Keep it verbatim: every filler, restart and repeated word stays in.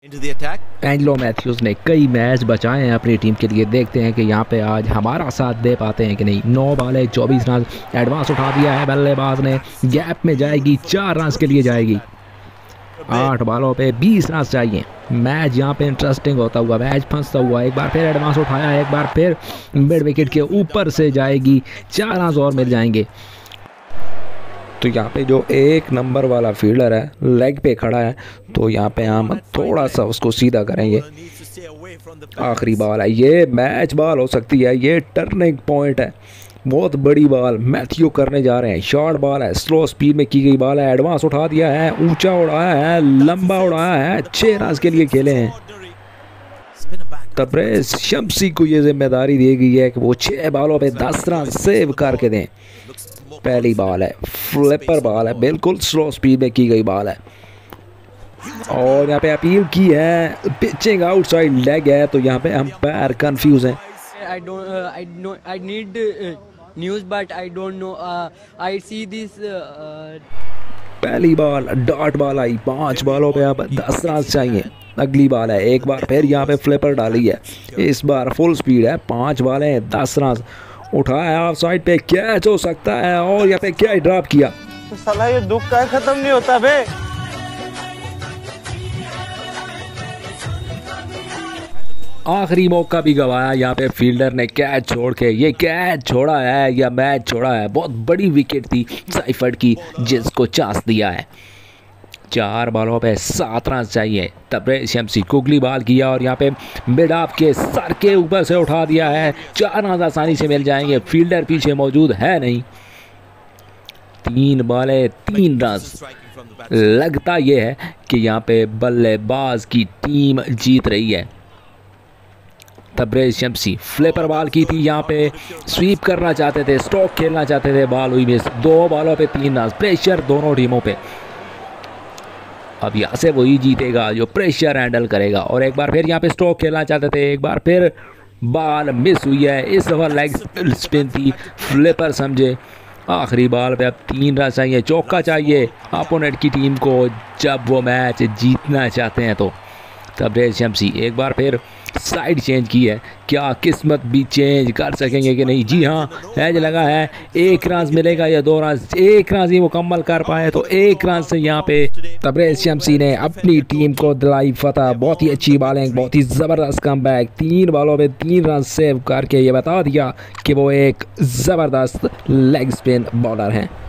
Angelo Mathews ने कई match बचाए हैं अपनी टीम के लिए। देखते हैं कि यहाँ पे आज हमारा साथ दे पाते हैं कि नहीं। नौ बॉल है, चौबीस रन, एडवांस उठा दिया है बल्लेबाज ने। गैप में जाएगी, चार रन के लिए जाएगी। आठ बॉलों पे बीस रन चाहिए। मैच यहाँ पे इंटरेस्टिंग होता हुआ, मैच फंसता हुआ। एक बार फिर एडवांस उठाया है, एक बार फिर मिड विकेट के ऊपर से जाएगी, चार रन और मिल जाएंगे। तो यहाँ पे जो एक नंबर वाला फील्डर है लेग पे खड़ा है, तो यहाँ पे हम थोड़ा सा उसको सीधा करेंगे। आखिरी बॉल है, ये मैच बॉल हो सकती है, ये टर्निंग पॉइंट है, बहुत बड़ी बॉल मैथ्यू करने जा रहे हैं। शॉर्ट बॉल है, स्लो स्पीड में की गई बॉल है। एडवांस उठा दिया है, ऊंचा उड़ाया है, लंबा उड़ाया है, छः रन के लिए खेले हैं। तब्रेज़ शम्सी को ये जिम्मेदारी दी गई है कि वो छः बॉलों पे दस रन सेव करके दें। पहली बॉल है, फ्लिपर बॉल है, बिल्कुल स्लो स्पीड में की गई बॉल है। और यहाँ पे अपील की है, पिचिंग आउटसाइड लेग है, तो यहाँ पे हम पैर कंफ्यूज हैं। I don't uh, I know I need uh, news but I don't know uh, I see this uh, पहली बॉल डॉट बॉल आई, पांच बॉलों पे अब दस रन चाहिए। अगली बॉल है, एक बार फिर यहाँ पे फ्लिपर डाली है, इस बार फुल स्पीड है, पांच बॉलें दस रन। उठाया ऑफ साइड पे, कैच हो सकता है, और यहाँ पे क्या ड्रॉप किया। तो साला ये दुख का खत्म नहीं होता बे। आखिरी मौका भी गवाया यहाँ पे फील्डर ने कैच छोड़ के। ये कैच छोड़ा है या मैच छोड़ा है, बहुत बड़ी विकेट थी साइफर्ड की जिसको चांस दिया है। चार बॉलों पे सात रन चाहिए। तब्रेज़ शम्सी कुगली बॉल किया और यहाँ पे मिड ऑफ के सर के ऊपर से उठा दिया है, चार रन आसानी से मिल जाएंगे। फील्डर पीछे मौजूद है नहीं। तीन बॉलें तीन रन। लगता ये है कि यहाँ पे बल्लेबाज की टीम जीत रही है। तब्रेज़ शम्सी फ्लिपर बॉल की थी, यहाँ पे स्वीप करना चाहते थे, स्ट्रोक खेलना चाहते थे, बॉल हुई मिस। दो बॉलों पे तीन रन, प्रेशर दोनों टीमों पे। अब यहाँ से वही जीतेगा जो प्रेशर हैंडल करेगा। और एक बार फिर यहाँ पे स्ट्रोक खेलना चाहते थे, एक बार फिर बॉल मिस हुई है। इस दफ़ा लेग स्पिन थी, फ्लिपर समझे। आखिरी बॉल पे अब तीन रन चाहिए, चौका चाहिए अपोनेंट की टीम को जब वो मैच जीतना चाहते हैं। तो तब्रेज़ शम्सी एक बार फिर साइड चेंज की है, क्या किस्मत भी चेंज कर सकेंगे कि नहीं। जी हाँ, एज लगा है, एक रन मिलेगा या दो रन। एक रन ही मुकम्मल कर पाए तो एक रन से यहाँ पे तब्रेज़ शम्सी ने अपनी टीम को दिलाई फतह। बहुत ही अच्छी बॉलिंग, बहुत ही ज़बरदस्त कमबैक। तीन बॉलों पे तीन रन सेव करके ये बता दिया कि वो एक ज़बरदस्त लेग स्पिन बॉलर हैं।